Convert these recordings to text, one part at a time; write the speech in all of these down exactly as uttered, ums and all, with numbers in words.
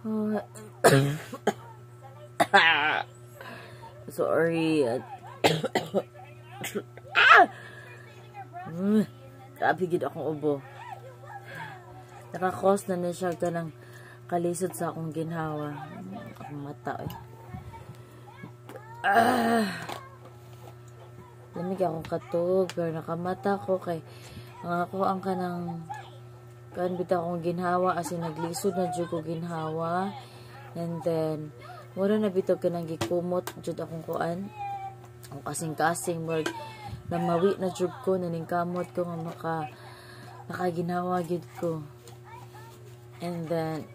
Uh, sorry. Grabe gid akong ubo. Nakakos na na siya ka ng kalisod sa akong ginhawa. Akong mata eh. Ah! Lamig akong katog, pero nakamata ko kay ang ako ang kanang kan bitaw akong ginhawa as in naglisod na jud ko ginhawa, and then wala na bitaw kanang gikumot jud akong kuan ang kasing-kasing murag namawi na jud ko naningkamot ko nga maka nakaginhawa gid ko, and then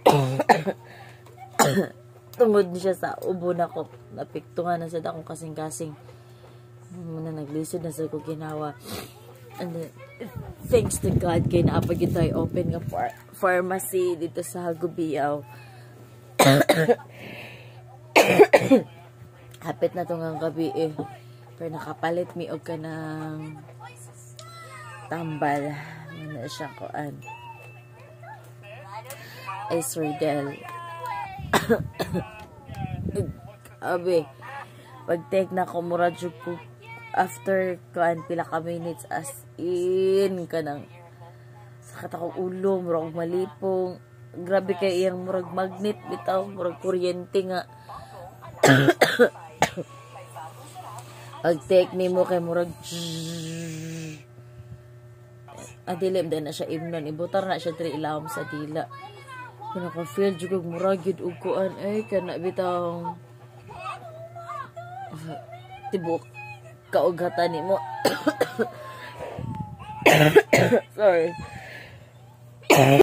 tungod siya sa ubo na ko napiktungan na sa akong kasing-kasing muna naglisod na sa ko ginawa, and then thanks to God kay naapagid tayo open nga ph pharmacy dito sa Hagubiaw. Hapit na tong gabi eh, pero nakapalit mi og kanang tambal na siya koan Isordil. Abi pag take na ko mura jud ko after kuan pila ka minutes as in kanang sakit akong ulo, murag malipong, grabe kay iyang murag magnet bitaw, murag kuryente nga. Pag take ni mo kay murag adilim din na siya imnon, ibutar na siya diri ilawom sa dila. Naka feel jud og murag gid og kuan ay kana bitaw tibok kaugatan ni mo. Sorry.